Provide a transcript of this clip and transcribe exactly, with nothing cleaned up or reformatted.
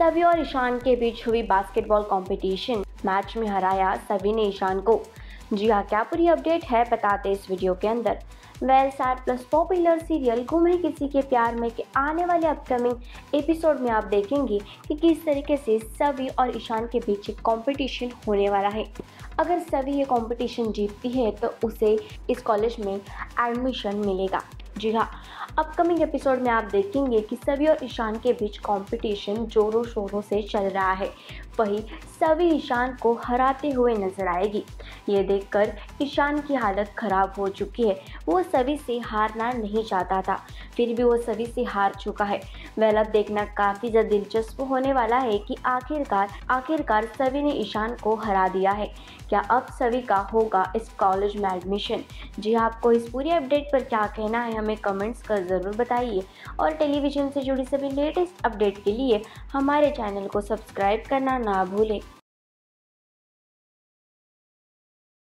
सवी और ईशान के बीच हुई बास्केटबॉल कंपटीशन मैच में हराया सवी ने ईशान को। जी हाँ, क्या पूरी अपडेट है बताते इस वीडियो के अंदर। Well Star Plus popular serial गुम है किसी के प्यार में के आने वाले अपकमिंग एपिसोड में आप देखेंगे कि किस तरीके से सवी और ईशान के बीच एक कंपटीशन होने वाला है। अगर सवी ये कंपटीशन जीतती है तो उसे इस कॉलेज में एडमिशन मिलेगा। जी हाँ, अपकमिंग एपिसोड में आप देखेंगे कि सवी और ईशान के बीच कंपटीशन जोरों शोरों से चल रहा है। वहीं सवी ईशान को हराते हुए नजर आएगी। ये देखकर ईशान की हालत खराब हो चुकी है। वो सवी से हारना नहीं चाहता था, फिर भी वो सवी से हार चुका है। वेल अब देखना काफ़ी ज़्यादा दिलचस्प होने वाला है कि आखिरकार आखिरकार सवी ने ईशान को हरा दिया है। क्या अब सवी का होगा इस कॉलेज में एडमिशन? जी हाँ, आपको इस पूरी अपडेट पर क्या कहना है हमें कमेंट्स कर ज़रूर बताइए। और टेलीविज़न से जुड़ी सभी लेटेस्ट अपडेट के लिए हमारे चैनल को सब्सक्राइब करना ना भूलें।